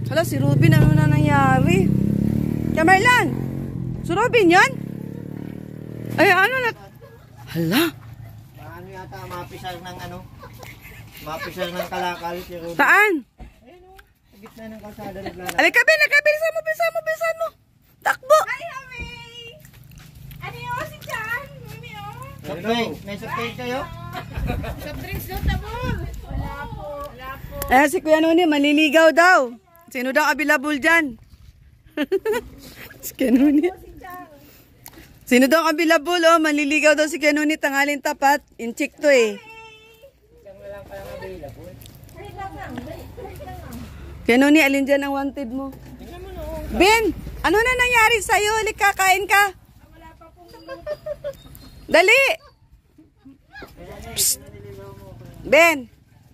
Hala, si Ruben, ano na nangyari? Kamarlan! Si Ruben yan? Ay, ano na? Hala. Ano yata, mapisal ng ano? Mapisal ng kalakal si Ruben. Saan? Ayun o, sa gitna ng kalsada naglalakad. Alika, Ben, bilisan mo. Takbo! Hi, Hami! Ano yun si Chan? Mami, oh. Soft drink, may soft drink kayo? Soft drinks daw, tabol. Wala po. Si Kuya Noni, manliligaw daw. Sino daw available dyan? Si Kuya Noni. Sino daw available? Oh, manliligaw daw si Kuya Noni, tanghalin tapat. In-check to eh. Kuya Noni, alin dyan ang wanted mo? Ben, ano na nangyari sa'yo? Halika, kain ka. Dali! Psst. Ben!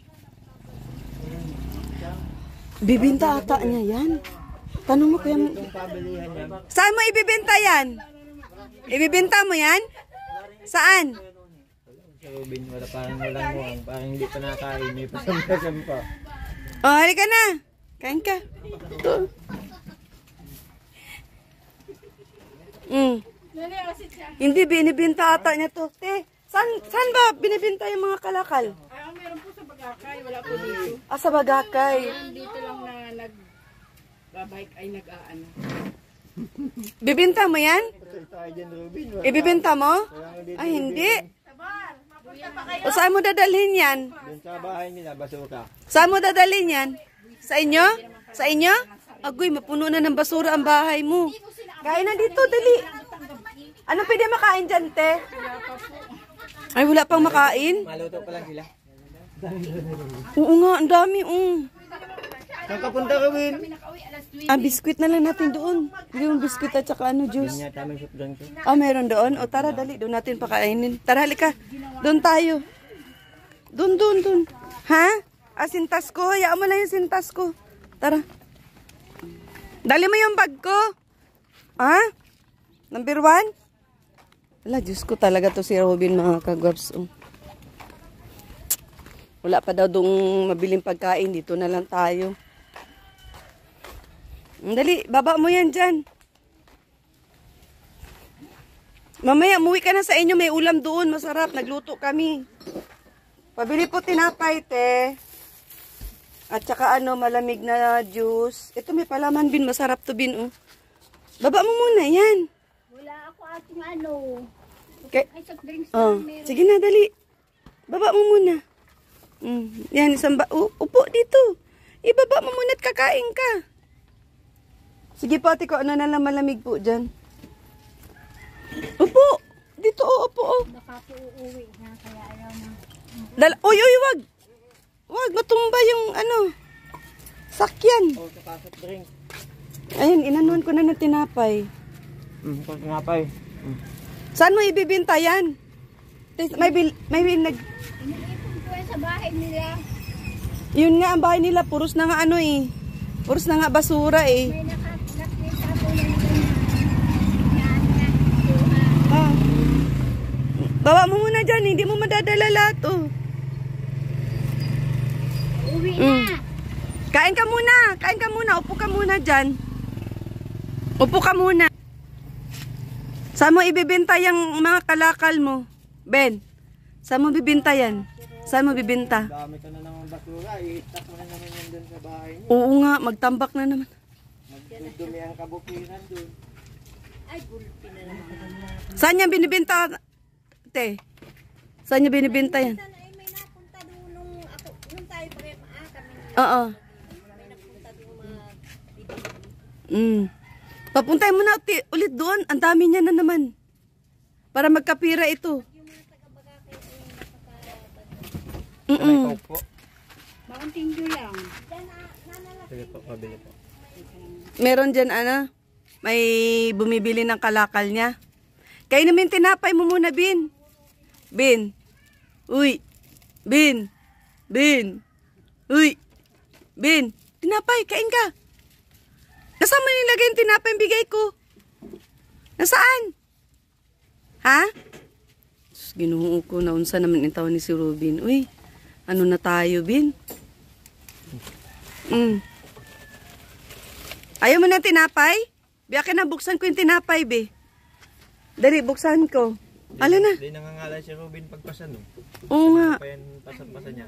Bibinta ata niya yan. Tanong mo kuya. Itong pabilihan niya. Saan mo ibibenta yan? Ibibenta mo yan? Saan? Si Ruben, walang muwang. Parang hindi pa nakain. May pasam-pasam pa. Oh, halika na. Kain ka. Ito. Hindi, binibinta ata niya to. Saan ba binibinta yung mga kalakal? Meron po sa Bagakay. Wala po dito. Sa Bagakay. Dito lang na nag-bike ay nag-aano. Bibinta mo yan? Tayo dyan, Ruben. Ibibinta mo? Ay, hindi. O saan mo dadalhin yan? Doon sa bahay nila, basura. Saan mo dadalhin yan? Sa inyo? Sa inyo? Agoy, mapuno na ng basura ang bahay mo. Kain na dito, dali. Ano pwede makain dyan, te? Ay, wala pang makain? Maluto pa lang sila. Oo nga, ang dami. Saan ka punta, Ruben? Biskuit na lang natin doon. Yung biskuit at saka juice. Yan yata may soft drink. Meron doon. O tara, dali. Doon natin pakainin. Tara, halika. Doon tayo. Doon. Ha? Sintas ko. Hayaan mo lang yung sintas ko. Tara. Dali mo yung bag ko. Ha? Number 1? Wala, Diyos ko talaga to si Robin, mga kagwaps. Wala pa daw dong mabiling pagkain. Dito na lang tayo. Dali, baba mo yan dyan. Mamaya, umuwi ka na sa inyo. May ulam doon. Masarap. Nagluto kami. Pabili po tinapay, te. At saka malamig na juice. Ito may palaman, Bin. Masarap to, Bin. Baba mo muna yan. Wala ako ating ano. Okay. Ay, soft drinks Sige na, dali. Baba mo muna. Yan, upo dito. Ibaba mo muna at kakain ka. Sige po, ate ko, ano na lang malamig po dyan. Upo. Dito, upo. Baka po uuwi na, kaya ayaw na. Uy, wag. Wag, matumba yung sakyan. Saka soft drink. Ayun, inanuan ko na ng tinapay. Tinapay. Saan mo ibibinta yan? May Iniipon ko yan sa bahay nila. Yun nga, ang bahay nila, puros na nga puros na nga basura eh. May nakita po yan Bawa mo muna dyan, hindi mo madadala lahat Uwi na. Kain ka muna, upo ka muna dyan. Upo ka muna. Saan mo ibibinta yung mga kalakal mo? Ben, saan mo bibinta yan? Saan mo bibinta? Dami ka na naman basura. I-stack mo na naman yan doon sa bahay mo. Oo nga, magtambak na naman. Magdudumi ang kabukiran doon. Ay, gulpi na naman. Saan niya binibinta? Te, saan niya binibinta yan? Ay, may napunta doon nung tayo pa kami Oo. may napunta doon Papuntay mo na ulit doon. Ang dami niya na naman. Para magkapira ito. May coke po. Makunting nyo lang. Sige po, pabili po. Meron dyan, may bumibili ng kalakal niya. Kayo naman tinapay mo muna, Bin. Bin. Uy. Bin. Uy. Bin. Tinapay, kain ka. Nasaan mo nilagay yung tinapay yung bigay ko? Nasaan? Ha? Ginuho ko na unsa naman itaw ni si Ruben. Uy, ano na tayo, Bin? Ayaw mo na tinapay? Biyakin na buksan ko yung tinapay, be. Dali, buksan ko. Ala na. Hindi nangangala si Robin pagpasan, no? Oo nga. Pa yan, pasan-pasan niya.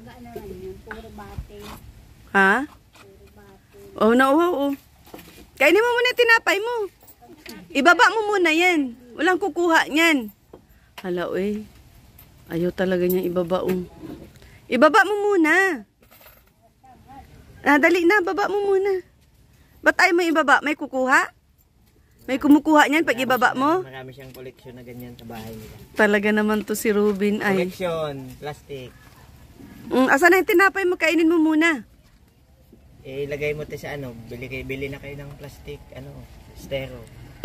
Ha? Oo na, oo. Kainin mo muna yung tinapay mo. Ibaba mo muna yan. Walang kukuha niyan. Hala, uy. Ayaw talaga niyang ibaba, Ibaba mo muna. Dali na, baba mo muna. Ba't ayaw mo ibaba? May kukuha? May kumukuha niyan pag ibaba mo? Marami siyang koleksyon na ganyan sa bahay nila. Talaga naman to si Ruben ay. Koleksyon, plastic. Asan na yung tinapay mo? Kainin mo muna. Ilagay mo sa ano, bili na kayo ng plastic, stero.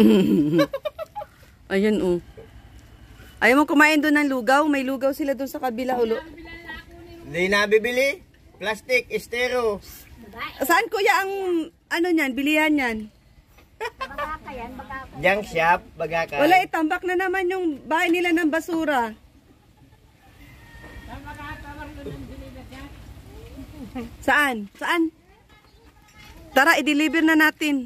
Ayan, Ayaw mo kumain doon ng lugaw? May lugaw sila doon sa kabila, ulo. Hindi na bibili. Plastic, estero. Saan kuya ang niyan, bilihan niyan? Junk shop, bagakay. Wala, itambak na naman yung bahay nila ng basura. Saan? Saan? Tara, i-deliver na natin.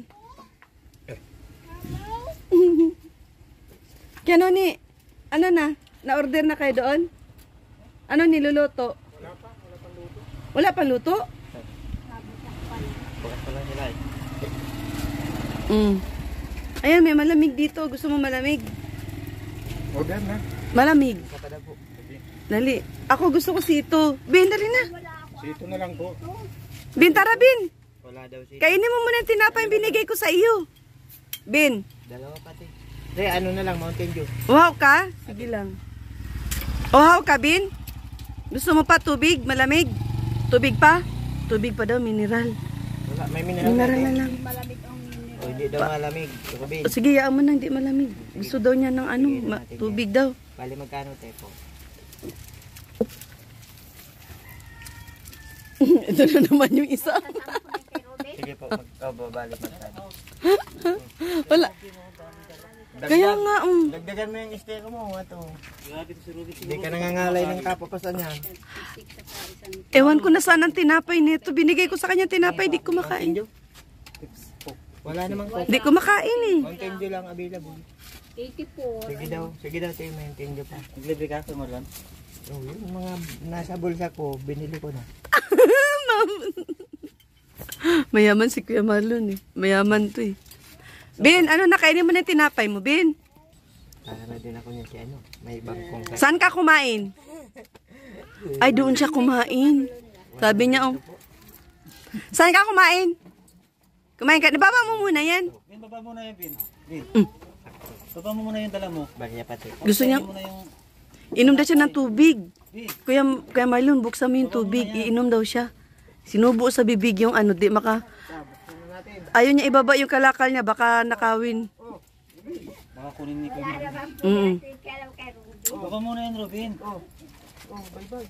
Kaya ano na? Na-order na kayo doon? Ano niluluto? Wala pang luto? Bukas pa lang sila Ayan, may malamig dito. Gusto mo malamig? Order na. Malamig. Dali. Ako gusto ko sito. Bin, dali na. Sito na lang po. Bin, tara, Bin. Wala daw si. Kainin mo muna yung tinapay yung binigay ko sa iyo. Bin. Dalawa pati. Hindi, ano na lang, Mountain Dew. Uhaw ka? Sige lang. Uhaw ka, Bin? Gusto mo pa tubig? Malamig? Tubig pa? Tubig pa daw, mineral. Wala, may mineral Mineral na natin. lang. O, hindi daw malamig. Robin. O, sige, yaan mo na, hindi malamig. Gusto daw niya ng tubig daw. Bali magkano, Tepo? Ito na naman yung isa. Sige po, babalik magkano. Wala. Kaya nga, Dagdagan mo yung estero mo, ato. Hindi ka nangangalay ng kapapasan yan. Ewan ko na saan ang tinapay nito. Binigay ko sa kanya tinapay, di ko makain. Wala namang coke. Di ko makain eh. Mountain Dew lang available. 84. Sige daw, tayo Mountain Dew pa. Naglibre ka sa Marlon? Oh, yung mga nasa bulsa ko, binili ko na. Mayaman si Kuya Marlon eh. Mayaman to eh. Bin, nakainin mo na yung tinapay mo, Bin? Para na din ako niya si may bangkong ka. Saan ka kumain? Ay, doon siya kumain. Sabi niya, Saan ka kumain? Kumain ka. Nababa mo muna yan. Bin, baba mo na yan, Bin. Bin. Baba mo muna yung dala mo. Bagya pati. Gusto niya, inom daw siya ng tubig. Kuya Marlon, buksan mo yung tubig. Iinom daw siya. Sinubo sa bibig yung di maka... Ayaw niya ibaba yung kalakal niya, baka nakawin. Baka kunin ni Kuya. Baba mo na yan, Robin. Bye-bye.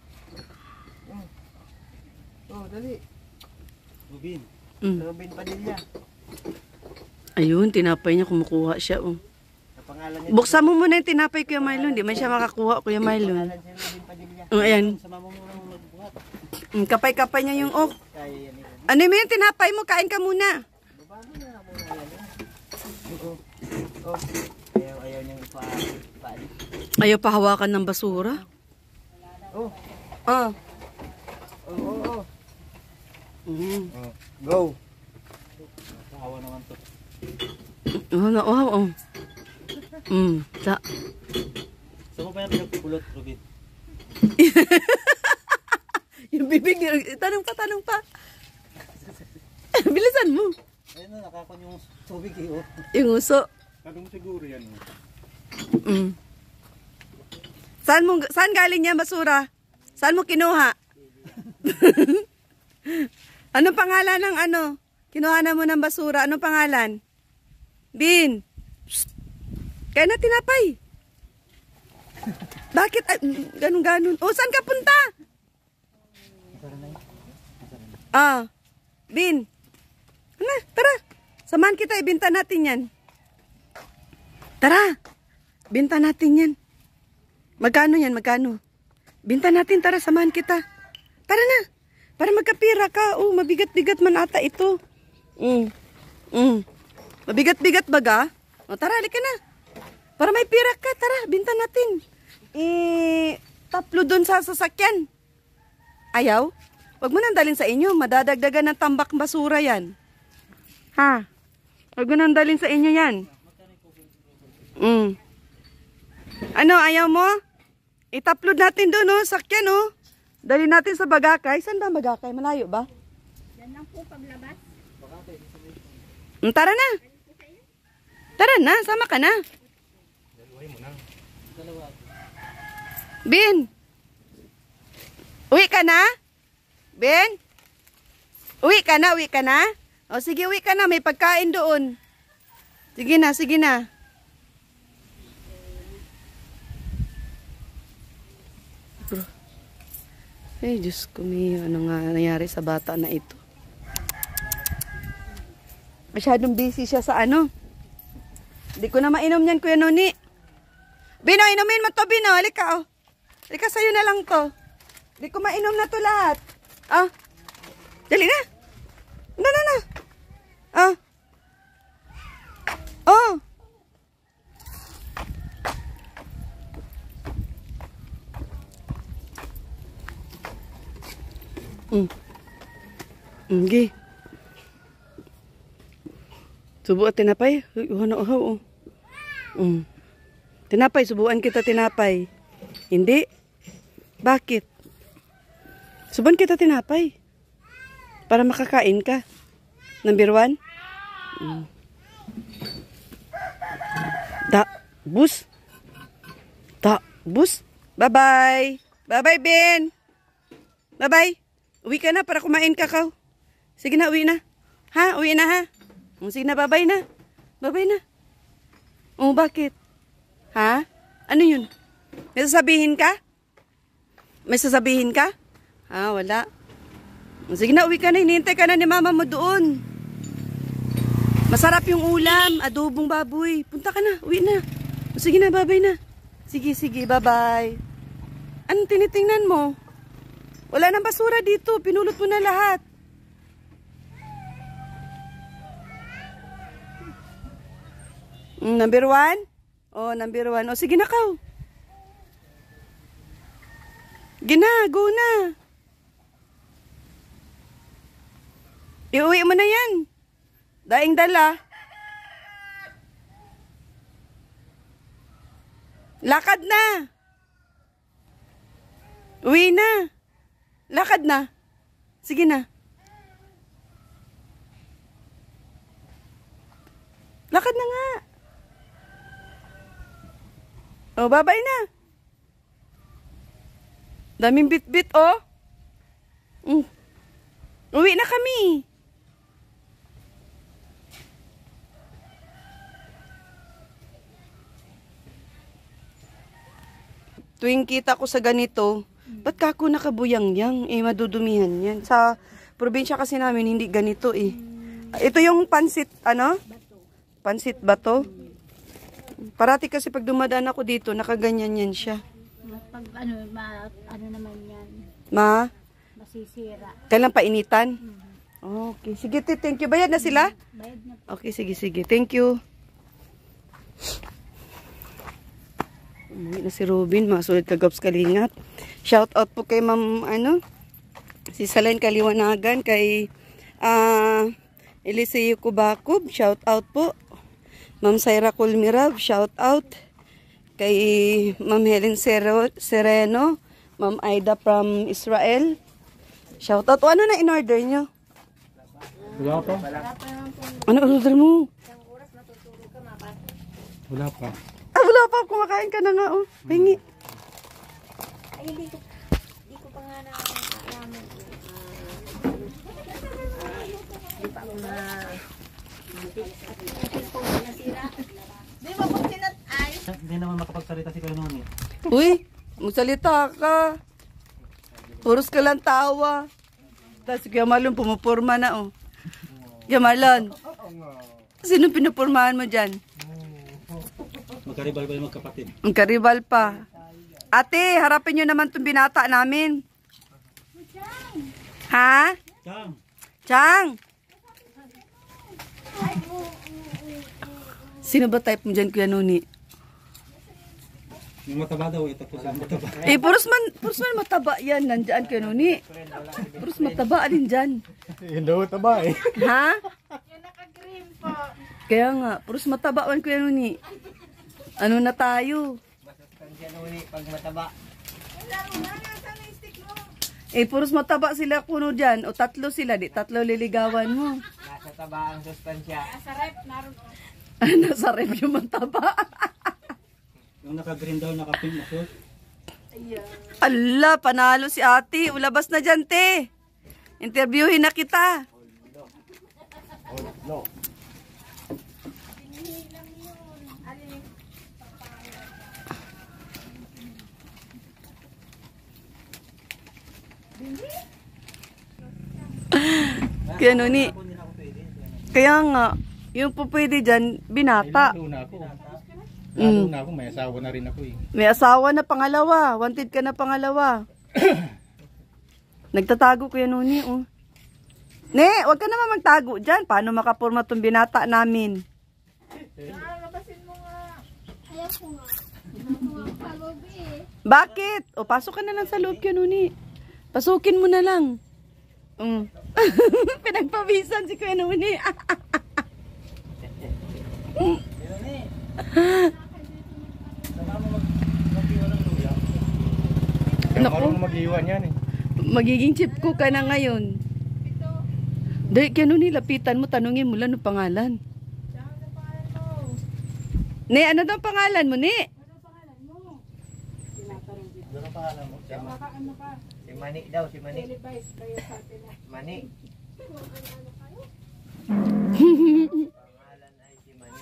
Dali. Robin. Robin Padilla. Ayun, tinapay niya, kumukuha siya. Pangalan niya. Buksan mo muna yung tinapay, Kuya Marlon. Di man siya makakuha, Kuya Marlon. Si Robin Padilla. Ayan. Sama mo muna magbuhat. Kapay-kapay niya yung Kaya yan ito. Ano mo yung tinapay mo? Kain ka muna. Baba mo na muna yan. Ayaw niyang ipaali. Ayaw pa hawakan ng basura. Ah. Go. Kahawa naman to. Sa. Saan mo pa yan pinagpupulot, Robin? Yung bibig niya. Tanong pa. Bilisan mo. Ayun na, nakakon yung tubig eh. Oh. Yung uso. Kadong siguro yan. Saan galing niya basura? Saan mo kinuha? Anong pangalan ng Kinuha na mo ng basura. Anong pangalan? Bin. Psst. Kaya na tinapay. Bakit? Ganun. Saan ka punta? Bin. Tara. Samahan kita, ibenta natin yan. Tara. Binta natin yan. Magkano yan? Magkano? Binta natin, tara, samahan kita. Tara na. Para magkapira ka. Mabigat-bigat man ata ito. Mabigat-bigat baga? O tara, halika na. Para may pira ka, tara, binta natin. Taplo dun sa sasakyan. Ayaw? Wag mo nang dalhin sa inyo, madadagdagan ng tambak basura yan. Ha? Wag mo nang dalhin sa inyo yan. Ano, ayaw mo? Itapload natin doon, oh, sakyan, oh. Dali natin sa Bagakay. Saan ba Bagakay? Malayo ba? Yan lang po paglabas. Tara na. Tara na, sama ka na. Bin. Uwi ka na? Ben? Uwi ka na, uwi ka na? O sige, uwi ka na, may pagkain doon. Sige na, sige na. Ay, Diyos ko, ano nga nangyari sa bata na ito? Masyadong busy siya sa ano. Hindi ko na mainom yan, Kuya Noni. Bino, inumin mo to, Bino. Halika, oh. Halika, sa'yo na lang to. Hindi ko mainom na to lahat. Ah. Dali na. Na. Ah. Oh. Okay. Subo at tinapay. Oh. Tinapay, subuan kita tinapay. Hindi. Bakit? Subuan kita tinapay. Para makakain ka. Number 1. Bus. Bus. Bye-bye. Bye-bye, Ben. Bye-bye. Uwi ka na para kumain ka, Kaw. Sige na, uwi na. Ha? Uwi na, ha? Sige na, bye-bye na. Bye-bye na. Oh, bakit? Ha? Ano yun? May sasabihin ka? May sasabihin ka? Ha, wala. Sige na, uwi ka na. Hinihintay ka na ni mama mo doon. Masarap yung ulam. Adobong baboy. Punta ka na. Uwi na. Sige na, bye-bye na. Sige, bye-bye. Anong tinitingnan mo? Wala nang basura dito. Pinulot mo na lahat. Number 1? Oh, number 1. Oh, sige na, Kaw. Gina, go na. Iuwi mo na yan. Daing dala. Lakad na. Uwi na. Lakad na. Sige na. Lakad na nga. Oh, bye-bye na. Daming bit-bit, oh. Uwi na kami. Tuwing kita ko sa ganito, ba't kako nakabuyang-yang? Madudumihan yan. Sa probinsya kasi namin, hindi ganito eh. Ito yung pansit, ano? Pansit bato. Parati kasi pag dumadaan ako dito, nakaganyan yan siya. Pag ano naman yan. Masisira. Kailan painitan? Okay. Sige, thank you. Bayad na sila? Bayad na. Okay, sige. Thank you. Umuwi na si Robin, mga sulit kagaps kalingap. Shout out po kay Ma'am, si Salain Kaliwanagan, kay Eliseo Kubakob, shout out po. Ma'am Saira Kulmirab, shout out. Kay Ma'am Helen Sereno, Ma'am Aida from Israel, shout out. O, ano na in-order nyo? Wala pa. Ano order mo? Wala pa. Wala pa. Kumakain ka na nga, oh. Hingi. Ay, hindi ko pa nga nakakalaman. Hindi pa ako nasira. Di ba kung sinat ay? Hindi naman makapagsalita si Kuya Noni. Uy, magsalita ka. Puros ka lang tawa. Tapos kaya malong pumupurma na, oh. Yamalon. Sino pinupurmahan mo dyan? Magkaribal ba yung magkapatid? Ang karibal pa. Ate, harapin nyo naman itong binata namin. Ha? Chang! Chang! Ay, Sino ba type mo dyan, Kuya Nuni? Yung mataba daw, ito po siya mataba. Eh, puros man mataba yan. Nandyan, Kuya Nuni. Puros mataba, alin dyan? Yun daw, taba eh. Ha? Yung naka-green po. Kaya nga, puros mataba man, Kuya Nuni. Ano na tayo? Masustansya na uli pag mataba. Wala, nasaan na yung stick mo? Eh, puros mataba sila kuno dyan. O tatlo sila, di tatlo liligawan mo. Nasa taba ang sustansya. Sa rep, naroon o. Nasa rep yung mataba. Yung naka-green daw, naka-pink na suit. Ala, panalo si ate. Ulabas na dyan, te. Interviewin na kita. No. Kaya Nuni. Kaya nga, yung po pwede dyan, binata. Lalo na ako. Lalo na ako, may asawa na rin ako eh. May asawa na pangalawa. Wanted ka na pangalawa. Nagtatago Kuya Nuni, oh. Ne, wag ka naman magtago dyan. Paano makapurma tong binata namin? Labasin mo nga. Ayaw ko nga. Pagabi eh. Bakit? O, pasok ka na lang sa loob, Kuya Nuni. Pasukin mo na lang. Pinagpawisan si Kuya Nuni. Naku. Marunong mag-iwan yan eh. Magiging chip ko ka na ngayon. Dahil Kuya Nuni, lapitan mo, tanungin mo lang ang pangalan. Ne, ano daw pangalan mo, Ne? Si Mani daw, si Mani. Mani. Pangalan ay si Mani.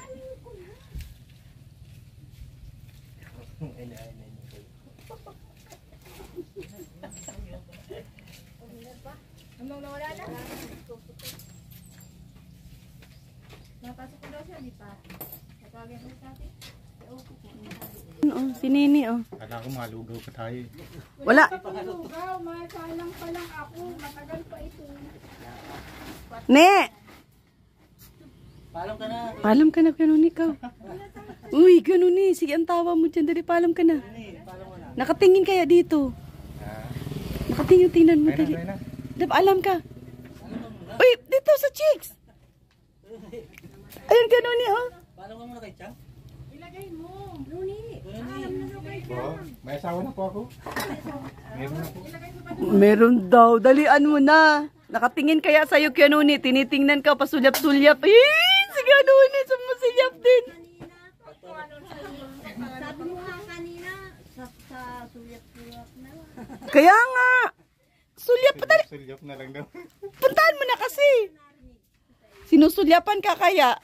Anong nawala na? Napasok ko daw siya, di pa. Natawagin mo sa atin. Oh, si Nini, oh. Kala ko malugaw pa tayo eh. Wala. Lugaw, masalang pa lang ako. Matagal pa ito. Ne! Paalam ka na. Paalam ka na, Kuya Nuni, ikaw. Uy, Kuya Nuni, sige ang tawa mo dyan. Dali, paalam ka na. Nakatingin kaya dito. Nakatingin, tingnan mo. Dali. Ayun na. Paalam ka. Uy, dito sa cheeks. Ayun, Kuya Nuni, oh. Paalam ka muna kay Chang. Ilagay mo. Oo, may asawa na po ako. Meron na po. Meron daw. Dalian mo na. Nakatingin kaya sa'yo, Kuya Nuni. Tinitingnan ka, pasulyap-sulyap. Si Kuya Nuni, sumusulyap din. Sabi mo nga kanina, sa sulyap-sulyap na. Kaya nga. Sulyap pa dali. Sulyap na lang daw. Puntahan mo na kasi. Sinusulyapan ka kaya.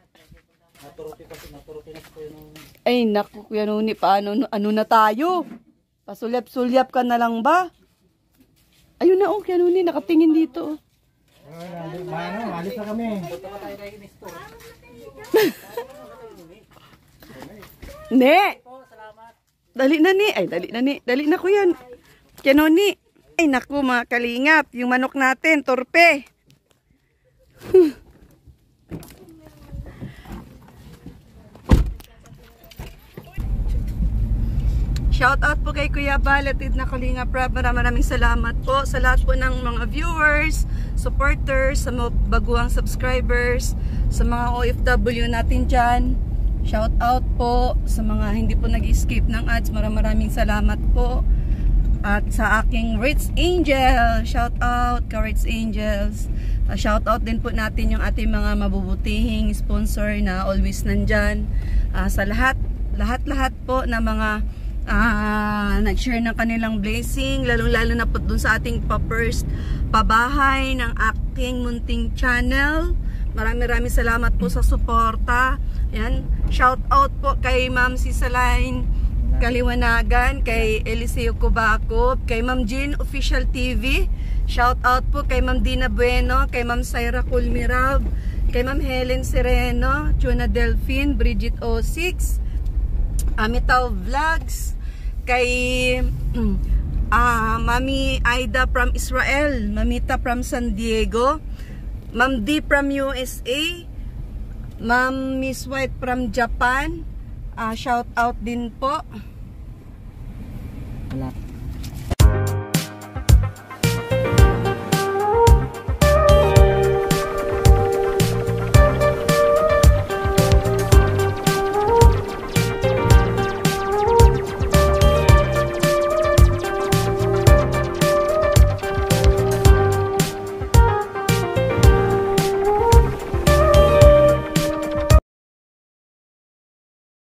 Ay, naku, Kuya Nuni, paano, ano na tayo? Pasulyap-sulyap ka na lang ba? Ayun na, oh, Kuya Nuni, nakatingin dito. Alis na kami. Ne! Dali na, ni. Ay, dali na, ni. Dali na ko yan. Kuya Nuni. Ay, naku, mga kalingap. Yung manok natin, torpe. Shout out po kay Kuya Balatid na Kalingap Rab. Maraming salamat po sa lahat po ng mga viewers, supporters, sa mga baguang subscribers, sa mga OFW natin dyan. Shout out po sa mga hindi po nag-escape ng ads. Maraming salamat po. At sa aking Rich Angel, shout out ka Rich Angels. Shout out din po natin yung ating mga mabubutihing sponsor na always nandyan. Sa lahat po na mga nag-share ng kanilang blessing, lalong-lalo na po dun sa ating pa-first pabahay ng aking munting channel. Maraming salamat po sa suporta. Yan. Shout out po kay Ma'am Cisaline Kaliwanagan, kay Eliseo Cubacop, kay Ma'am Jean Official TV. Shout out po kay Ma'am Dina Bueno, kay Ma'am Syra Culmirab, kay Ma'am Helen Sereno, Chuna Delphine, Bridget O6, Amitaw Vlogs, kay Mami Aida from Israel, Mamita from San Diego, Ma'am D from USA, Ma'am Miss White from Japan. Shout out din po. Wala.